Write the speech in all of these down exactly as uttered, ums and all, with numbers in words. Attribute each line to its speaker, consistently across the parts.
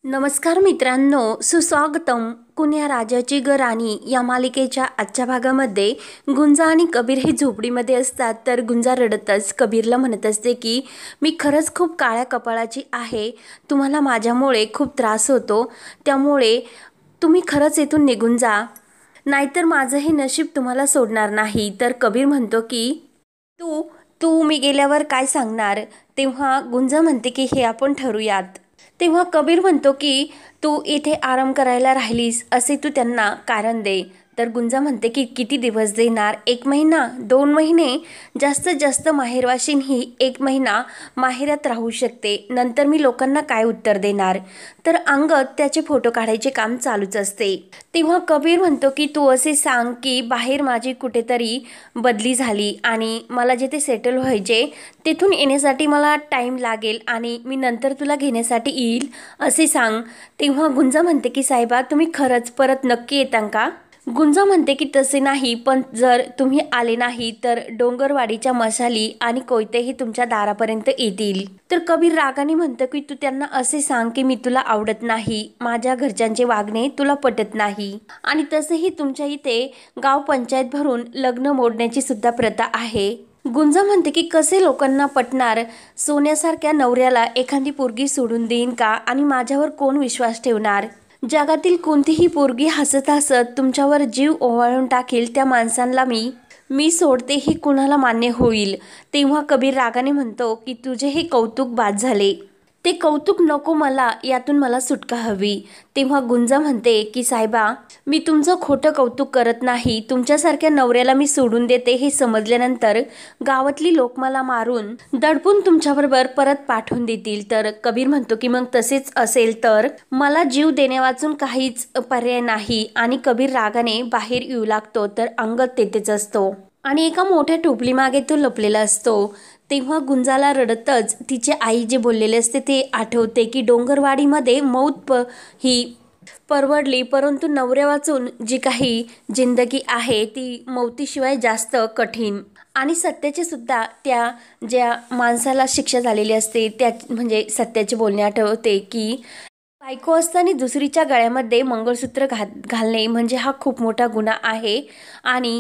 Speaker 1: नमस्कार मित्रांनो, सुस्वागतम. कुण्या राजाची ग राणी या मालिकेच्या आजच्या भागामध्ये गुंजा आणि कबीर हे झोपडीमध्ये असतात. तर गुंजा रडतच कबीरला म्हणत असते की मी खरंच खूप काळ्या कपाळाची आहे, तुम्हाला माझ्यामुळे खूप त्रास होतो, त्यामुळे तुम्ही खरंच इथून निघून जा, नाहीतर माझं हे नशीब तुम्हाला सोडणार नाही. तर कबीर म्हणतो की तू तू मी गेल्यावर काय सांगणार. तेव्हा गुंजा म्हणते की हे आपण ठरूयात. तेव्हा कबीर म्हणतो की तू इथे आराम करायला राहिलीस असे तू त्यांना कारण दे. तर गुंजा म्हणते की किती दिवस देणार, एक महिना, दोन महिने, जास्तीत जास्त माहेरवाशीन ही एक महिना माहेरात राहू शकते, नंतर मी लोकांना काय उत्तर देणार. तर अंगद त्याचे फोटो काढायचे काम चालूच असते. तेव्हा कबीर म्हणतो की तू असे सांग की बाहेर माझी कुठेतरी बदली झाली आणि मला जिथे सेटल व्हायचे तिथून येण्यासाठी मला टाईम लागेल आणि मी नंतर तुला घेण्यासाठी येईल असे सांग. तेव्हा गुंजा म्हणते की साहेबा तुम्ही खरंच परत नक्की येता का. गुंजा म्हणते की तसे नाही, पण जर तुम्ही आले नाही तर डोंगरवाडीच्या मशाली आणि कोयतेही तुमच्या दारापर्यंत येतील. तर कबीर रागाने म्हणतं की तू त्यांना असे सांग की मी तुला आवडत नाही, माझ्या घरच्यांचे वागणे तुला पटत नाही आणि तसेही तुमच्या इथे गाव पंचायत भरून लग्न मोडण्याची सुद्धा प्रथा आहे. गुंजा म्हणते की कसे लोकांना पटणार, सोन्यासारख्या नवऱ्याला एखादी पोरगी सोडून देईन का आणि माझ्यावर कोण विश्वास ठेवणार. जगातील कोणतीही पोरगी हसत हसत तुमच्यावर जीव ओवाळून टाकेल त्या माणसांना मी मी सोडते हे कुणाला मान्य होईल. तेव्हा कबीर रागाने म्हणतो की तुझे हे कौतुक बाद झाले, ते कौतुक नको मला, यातून मला सुटका हवी. तेव्हा गुंजा म्हणते की साहेबा मी तुमचं खोटं कौतुक करत नाही, तुमच्यासारख्या नवऱ्याला मी सोडून देते हे समजल्यानंतर गावातली लोक मला मारून दडपून तुमच्याबरोबर परत पाठवून देतील. तर कबीर म्हणतो की मग तसेच असेल तर मला जीव देण्यावाचून काहीच पर्याय नाही आणि कबीर रागाने बाहेर येऊ लागतो. तर अंगद तेथेच असतो आणि एका मोठ्या टोपली मागे तो लपलेला असतो. तेव्हा गुंजाला रडतच तिची आई जे बोललेले असते ते आठवते की डोंगरवाडीमध्ये मौत प ही परवडली, परंतु नवऱ्या वाचून जी काही जिंदगी आहे ती मौतीशिवाय जास्त कठीण. आणि सत्याचे सुद्धा त्या ज्या माणसाला शिक्षा झालेली असते त्या म्हणजे सत्याचे बोलणे आठवते की बायको असताना दुसरीच्या गळ्यामध्ये मंगळसूत्र घा घालणे म्हणजे हा खूप मोठा गुन्हा आहे आणि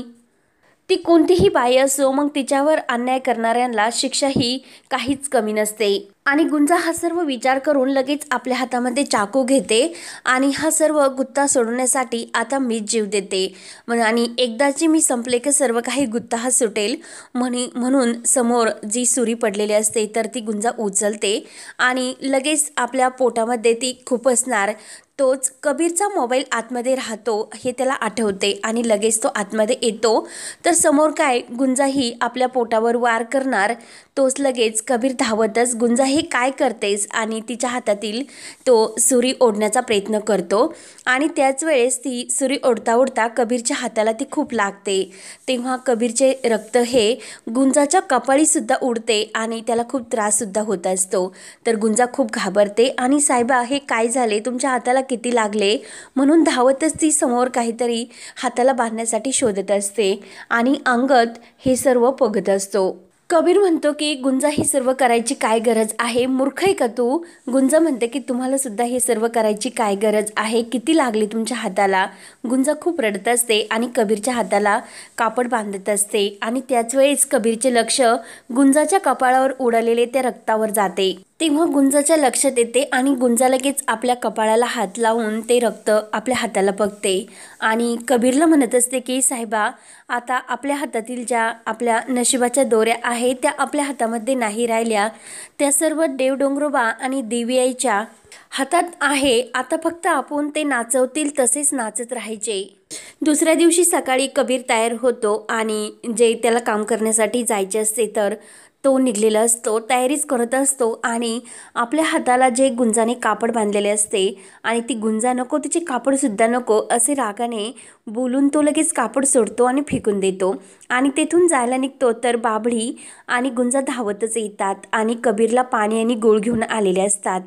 Speaker 1: ती कोणतीही बाई असो, मग तिच्यावर अन्याय करणाऱ्यांना शिक्षा ही काहीच कमी नसते. आणि गुंजा हा सर्व विचार करून लगेच आपल्या हातामध्ये चाकू घेते आणि हा सर्व गुत्ता सोडवण्यासाठी आता मीच जीव देते आणि एकदाची मी संपले की सर्व काही गुत्ता हा सुटेल म्हणी म्हणून समोर जी सुरी पडलेली असते तर ती गुंजा उचलते आणि लगेच आपल्या पोटामध्ये ती खुपसणार. तोच कबीरचा मोबाईल आतमध्ये राहतो हे त्याला आठवते आणि लगेच तो आतमध्ये येतो. तर समोर काय गुंजाही आपल्या पोटावर वार करणार. तोच लगेच कबीर धावतच गुंजा हे काय करतेस आणि तिच्या हातातील तो सुरी ओढण्याचा प्रयत्न करतो आणि त्याच वेळेस ती सुरी ओढता ओढता कबीरच्या हाताला ती खूप लागते. तेव्हा कबीरचे रक्त हे गुंजाच्या कपाळी सुद्धा उडते आणि त्याला खूप त्रास सुद्धा होत असतो. तर गुंजा खूप घाबरते आणि साहेबा हे काय झाले, तुमच्या हाताला किती लागले म्हणून धावतच ती समोर काहीतरी हाताला बांधण्यासाठी शोधत असते आणि अंगद हे सर्व बघत असतो. कबीर म्हणतो की गुंजा हे सर्व करायची काय गरज आहे, मूर्ख आहे का तू. गुंजा म्हणते की तुम्हाला सुद्धा हे सर्व करायची काय गरज आहे, किती लागले तुमच्या हाताला. गुंजा खूप रडत असते आणि कबीरच्या हाताला कापड बांधत असते आणि त्याच वेळेस कबीरचे लक्ष गुंजाच्या कपाळावर उडालेले त्या रक्तावर जाते. तेव्हा गुंजाच्या लक्षात येते आणि गुंजा लगेच आपल्या कपाळाला हात लावून ते रक्त आपल्या हाताला बघते आणि कबीरला म्हणत असते की साहेबा आता आपल्या हातातील ज्या आपल्या नशिबाच्या दोऱ्या आहेत त्या आपल्या हातामध्ये नाही राहिल्या, त्या सर्व देवडोंगरोबा आणि देवी आईच्या हातात आहे. आता फक्त आपण ते नाचवतील तसेच नाचत राहायचे. दुसऱ्या दिवशी सकाळी कबीर तयार होतो आणि जे त्याला काम करण्यासाठी जायचे असते तर तो निघलेला असतो, तयारीच करत असतो आणि आपल्या हाताला जे गुंजाने कापड बांधलेले असते आणि ती गुंजा नको तिचे कापडसुद्धा नको असे रागाने बोलून तो लगेच कापड सोडतो आणि फेकून देतो आणि तेथून जायला निघतो. तर बाबडी आणि गुंजा धावतच येतात आणि कबीरला पाणी आणि गूळ घेऊन आलेले असतात.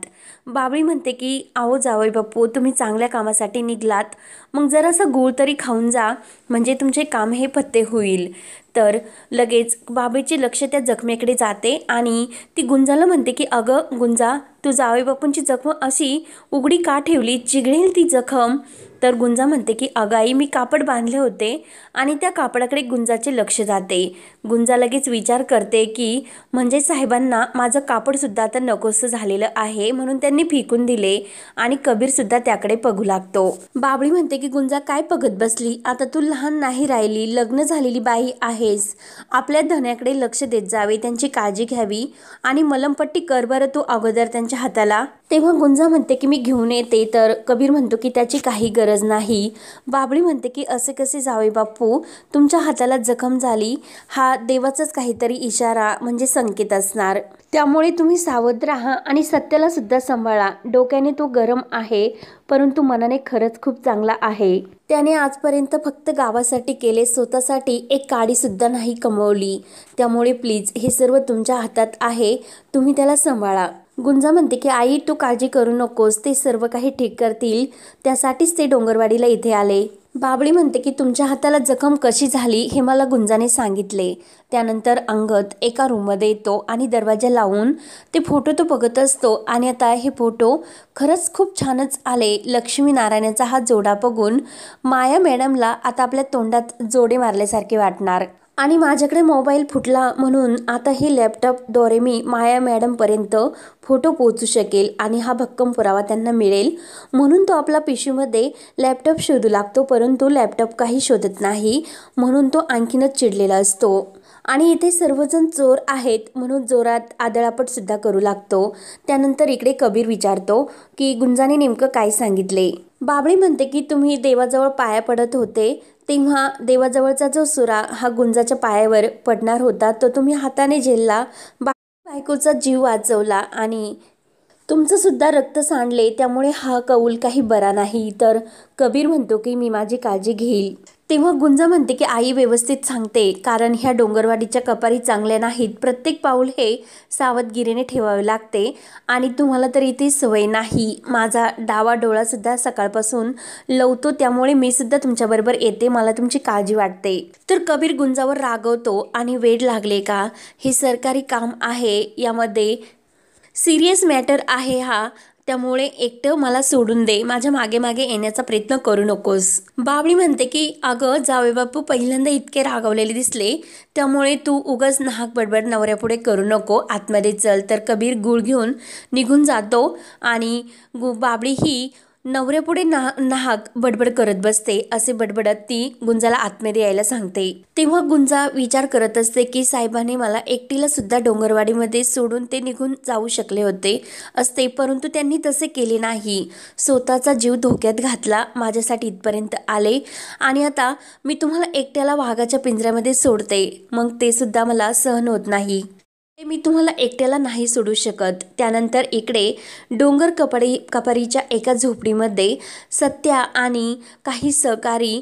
Speaker 1: बाबळी म्हणते की अहो जावई बापू, तुम्ही चांगल्या कामासाठी निघलात, मग जरासा गूळ तरी खाऊन जा, म्हणजे तुमचे काम हे पत्ते होईल. तर लगेच बाबळीचे लक्ष त्या जखमेकडे जाते आणि ती गुंजाला म्हणते की अगं गुंजा, तू जावई बापूंची जखम अशी उघडी का ठेवली, चिघळेल ती जखम. तर गुंजा म्हणते की अगं आई, मी कापड बांधले होते. आणि त्या कापडाकडे गुंजाचे लक्ष जाते. गुंजा लगेच विचार करते की म्हणजे साहेबांना माझं कापडसुद्धा आता नकोसं झालेलं आहे, म्हणून त्यांनी फेकून दिले. आणि कबीरसुद्धा त्याकडे बघू लागतो. बाबळी म्हणते की गुंजा, काय बघत बसली, आता तू लहान नाही राहिली, लग्न झालेली बाई आहेस. आपल्या धन्याकडे लक्ष देत जावे, त्यांची काळजी घ्यावी आणि मलमपट्टी कर बरं तू अगोदर त्यांच्या हाताला. तेव्हा गुंजा म्हणते की मी घेऊन येते. तर कबीर म्हणतो की त्याची काही गरज नाही. बाबळी म्हणते की असे कसे जावे बापू, तुमच्या हाताला जखम झाली, हा देवाचाच काहीतरी इशारा म्हणजे संकेत असणार, त्यामुळे तुम्ही सावध राहा आणि सत्याला सुद्धा सांभाळा. डोक्याने तो गरम आहे, परंतु मनाने खरंच खूप चांगला आहे. त्याने आजपर्यंत फक्त गावासाठी केले, स्वतःसाठी एक काडी सुद्धा नाही कमवली. त्यामुळे प्लीज हे सर्व तुमच्या हातात आहे, तुम्ही त्याला सांभाळा. गुंजा म्हणते की आई, तू काळजी करू नकोस, ते सर्व काही ठीक करतील, त्यासाठीच ते डोंगरवाडीला इथे आले. बाबळी म्हणते की तुमच्या हाताला जखम कशी झाली हे मला गुंजाने सांगितले. त्यानंतर अंगद एका रूममध्ये येतो आणि दरवाजा लावून ते फोटो तो बघत असतो. आणि आता हे फोटो खरंच खूप छानच आले. लक्ष्मी नारायणाचा हा जोडा बघून माया मॅडमला आता आपल्या तोंडात जोडे मारल्यासारखे वाटणार. आणि माझ्याकडे मोबाईल फुटला म्हणून आता ही लॅपटॉपद्वारे मी माया मॅडमपर्यंत फोटो पोहोचू शकेल आणि हा भक्कम पुरावा त्यांना मिळेल, म्हणून तो आपला पिशवीमध्ये लॅपटॉप शोधू लागतो. परंतु लॅपटॉप काही शोधत नाही, म्हणून तो आणखीनच चिडलेला असतो. आणि इथे सर्वजण चोर आहेत म्हणून जोरात आदळापट सुद्धा करू लागतो. त्यानंतर इकडे कबीर विचारतो की गुंजाने नेमकं काय सांगितले. बाबळी म्हणते की तुम्ही देवाजवळ पाया पडत होते, तेव्हा देवाजवळचा जो सुरा हा गुंजाच्या पायावर पडणार होता, तो तुम्ही हाताने झेलला, बायकोचा जीव वाचवला आणि तुमचं सुद्धा रक्त सांडले, त्यामुळे हा कौल काही बरा नाही. तर कबीर म्हणतो की मी माझी काळजी घेईल. तेव्हा गुंजा म्हणते की आई व्यवस्थित सांगते, कारण ह्या डोंगरवाडीच्या कपारी चांगल्या नाहीत, प्रत्येक पाऊल हे सावधगिरीने ठेवावे लागते आणि तुम्हाला तर इथे सवय नाही. माझा डावा डोळा सुद्धा सकाळपासून लवतो, त्यामुळे मी सुद्धा तुमच्याबरोबर येते, मला तुमची काळजी वाटते. तर कबीर गुंजावर रागवतो आणि वेड लागले का, हे सरकारी काम आहे, यामध्ये सिरियस मॅटर आहे हा, त्यामुळे एकटं मला सोडून दे, माझ्या मागे मागे येण्याचा प्रयत्न करू नकोस. बाबळी म्हणते की अगं जावे बापू पहिल्यांदा इतके रागवलेले दिसले, त्यामुळे तू उगाच नाहक बडबड नवऱ्यापुढे करू नको, आतमध्ये चल. तर कबीर गुळ घेऊन निघून जातो आणि गु बाबळी ही नवऱ्यापुढे ना नाहक बडबड करत बसते. असे बडबडत ती गुंजाला आतमध्ये यायला सांगते. तेव्हा गुंजा विचार करत असते की साहेबांनी मला एकटीला सुद्धा डोंगरवाडीमध्ये सोडून ते निघून जाऊ शकले होते असते, परंतु त्यांनी तसे केले नाही. स्वतःचा जीव धोक्यात घातला, माझ्यासाठी इथपर्यंत आले आणि आता मी तुम्हाला एकट्याला वाघाच्या पिंजऱ्यामध्ये सोडते, मग ते सुद्धा मला सहन होत नाही. मी तुम्हाला एकट्याला नाही सोडू शकत. त्यानंतर इकडे डोंगर कपडी कपारीच्या एका झोपडीमध्ये सत्या आणि काही सहकारी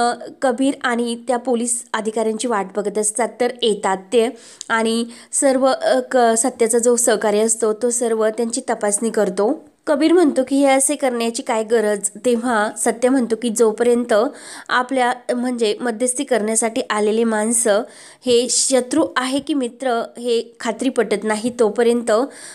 Speaker 1: कबीर आणि त्या पोलीस अधिकाऱ्यांची वाट बघत असतात. तर येतात ते आणि सर्व क सत्याचा जो सहकारी असतो तो सर्व त्यांची तपासणी करतो. कबीर म्हणतो की हे असे करण्याची काय गरज. तेव्हा सत्य म्हणतो की जोपर्यंत आपल्या म्हणजे मध्यस्थी करण्यासाठी आलेले माणसं हे शत्रू आहे की मित्र हे खात्री पटत नाही, तोपर्यंत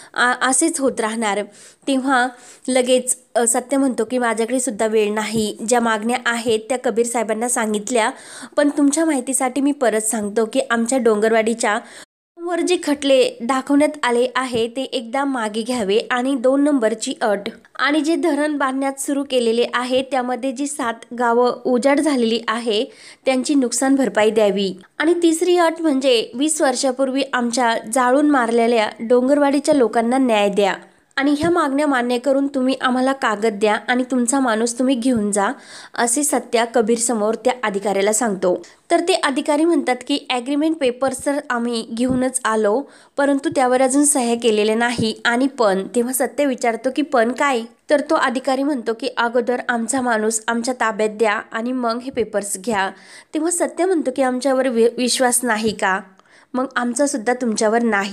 Speaker 1: असेच होत राहणार. तेव्हा लगेच सत्य म्हणतो की माझ्याकडे सुद्धा वेळ नाही, ज्या मागण्या आहेत त्या कबीर साहेबांना सांगितल्या, पण तुमच्या माहितीसाठी मी परत सांगतो की आमच्या डोंगरवाडीच्या वर जे खटले दाखवण्यात आले आहे ते एकदा मागे घ्यावे आणि दोन नंबरची अट आणि जे धरण बांधण्यात सुरू केलेले आहे त्यामध्ये जी सात गावं उजाड झालेली आहे त्यांची नुकसान भरपाई द्यावी आणि तिसरी अट म्हणजे वीस वर्षापूर्वी आमच्या जाळून मारलेल्या डोंगरवाडीच्या लोकांना न्याय द्या आणि ह्या मागण्या मान्य करून तुम्ही आम्हाला कागद द्या आणि तुमचा माणूस तुम्ही घेऊन जा, असे सत्या कबीर समोर त्या अधिकाऱ्याला सांगतो. तर ते अधिकारी म्हणतात की ॲग्रीमेंट पेपर्स तर आम्ही घेऊनच आलो, परंतु त्यावर अजून सह्या केलेल्या नाही आणि पण. तेव्हा सत्य विचारतो की पण काय. तर तो अधिकारी म्हणतो की अगोदर आमचा माणूस आमच्या ताब्यात द्या आणि मग हे पेपर्स घ्या. तेव्हा सत्य म्हणतो की आमच्यावर विश्वास नाही का, मग आमचा सुद्धा तुमच्यावर नाही.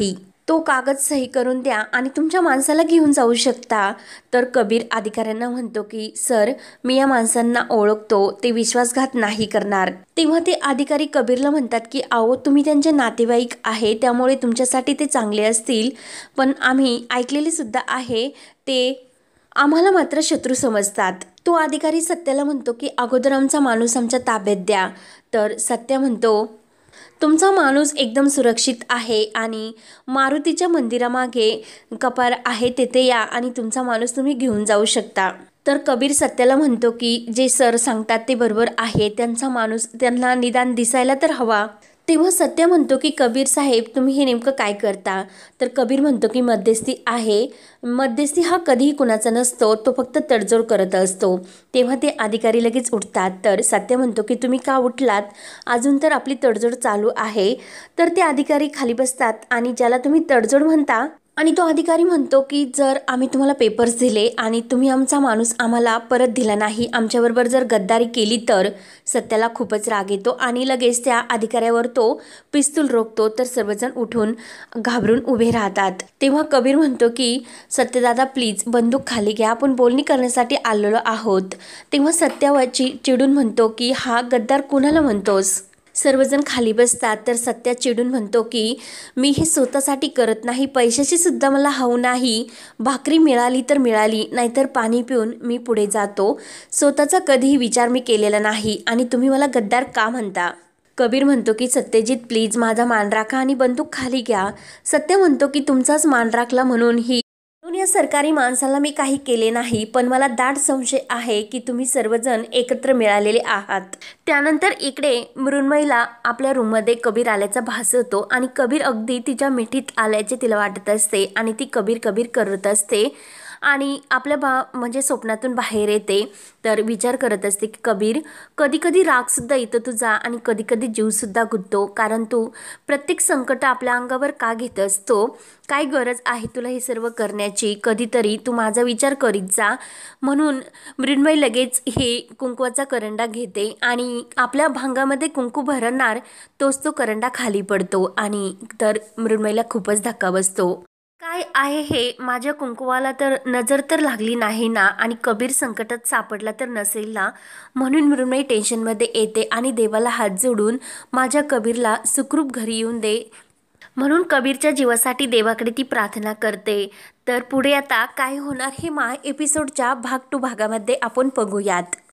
Speaker 1: तो कागद सही करून द्या आणि तुमच्या माणसाला घेऊन जाऊ शकता. तर कबीर अधिकाऱ्यांना म्हणतो की सर, मी या माणसांना ओळखतो, ते विश्वासघात नाही करणार. तेव्हा ते अधिकारी कबीरला म्हणतात की अहो, तुम्ही त्यांचे नातेवाईक आहे, त्यामुळे तुमच्यासाठी ते चांगले असतील, पण आम्ही ऐकलेले सुद्धा आहे ते आम्हाला मात्र शत्रू समजतात. तो अधिकारी सत्याला म्हणतो की अगोदर आमचा माणूस आमच्या ताब्यात द्या. तर सत्या म्हणतो तुमचा माणूस एकदम सुरक्षित आहे आणि मारुतीच्या मंदिरामागे कपार आहे, तेथे या आणि तुमचा माणूस तुम्ही घेऊन जाऊ शकता. तर कबीर सत्याला म्हणतो की जे सर सांगतात ते बरोबर आहे, त्यांचा माणूस त्यांना निदान दिसायला तर हवा. तेव्हा सत्य म्हणतो की कबीर साहेब, तुम्ही हे नेमकं काय करता. तर कबीर म्हणतो की मध्यस्थी आहे. मध्यस्थी हा कधीही कुणाचा नसतो, तो फक्त तडजोड करत असतो. तेव्हा ते अधिकारी लगेच उठतात. तर सत्य म्हणतो की तुम्ही का उठलात, अजून तर आपली तडजोड चालू आहे. तर ते अधिकारी खाली बसतात आणि ज्याला तुम्ही तडजोड म्हणता, आणि तो अधिकारी म्हणतो की जर आम्ही तुम्हाला पेपर्स दिले आणि तुम्ही आमचा माणूस आम्हाला परत दिला नाही, आमच्याबरोबर जर गद्दारी केली तर. सत्याला खूपच राग येतो आणि लगेच त्या अधिकाऱ्यावर तो पिस्तूल रोखतो. तर सर्वजण उठून घाबरून उभे राहतात. तेव्हा कबीर म्हणतो की सत्यदादा प्लीज बंदूक खाली घ्या, आपण बोलणी करण्यासाठी आलेलो आहोत. तेव्हा सत्यावरची चिडून म्हणतो की हा गद्दार कुणाला म्हणतोस. सर्वजण खाली बसतात. तर सत्या चिडून म्हणतो की मी हे स्वतःसाठी करत नाही, पैशाची सुद्धा मला हवं नाही. भाकरी मिळाली तर मिळाली, नाहीतर पाणी पिऊन मी पुढे जातो. स्वतःचा कधीही विचार मी केलेला नाही आणि तुम्ही मला गद्दार का म्हणता. कबीर म्हणतो की सत्यजित प्लीज माझा मान राखा आणि बंदूक खाली घ्या. सत्य म्हणतो की तुमचाच मान राखला म्हणून ही म्हणून या सरकारी माणसाला मी काही केले नाही, पण मला दाट संशय आहे की तुम्ही सर्वजण एकत्र मिळालेले आहात. त्यानंतर इकडे मृण्मयीला आपल्या रूममध्ये कबीर आल्याचा भास होतो आणि कबीर अगदी तिच्या मिठीत आल्याचे तिला वाटत असते आणि ती कबीर कबीर करत असते आणि आपल्या बा म्हणजे स्वप्नातून बाहेर येते. तर विचार करत असते की कबीर, कधी कधी रागसुद्धा येतो तुझा आणि कधी कधी जीवसुद्धा गुंततो, कारण तू प्रत्येक संकट आपल्या अंगावर का घेत असतो. काय गरज आहे तुला हे सर्व करण्याची, कधीतरी तू माझा विचार करीत जा. म्हणून मृण्मयी लगेच हे कुंकवाचा करंडा घेते आणि आपल्या भांगामध्ये कुंकू भरणार तोच तो करंडा खाली पडतो आणि तर मृण्मयीला खूपच धक्का बसतो. काय आहे हे, माझ्या कुंकुवाला तर नजर तर लागली नाही ना आणि कबीर संकटात सापडला तर नसेल ना. म्हणून मृण्मयी टेन्शनमध्ये येते आणि देवाला हात जोडून माझ्या कबीरला सुखरूप घरी येऊन दे म्हणून कबीरच्या जीवासाठी देवाकडे ती प्रार्थना करते. तर पुढे आता काय होणार हे मा एपिसोडच्या भाग टू भागामध्ये आपण बघूयात.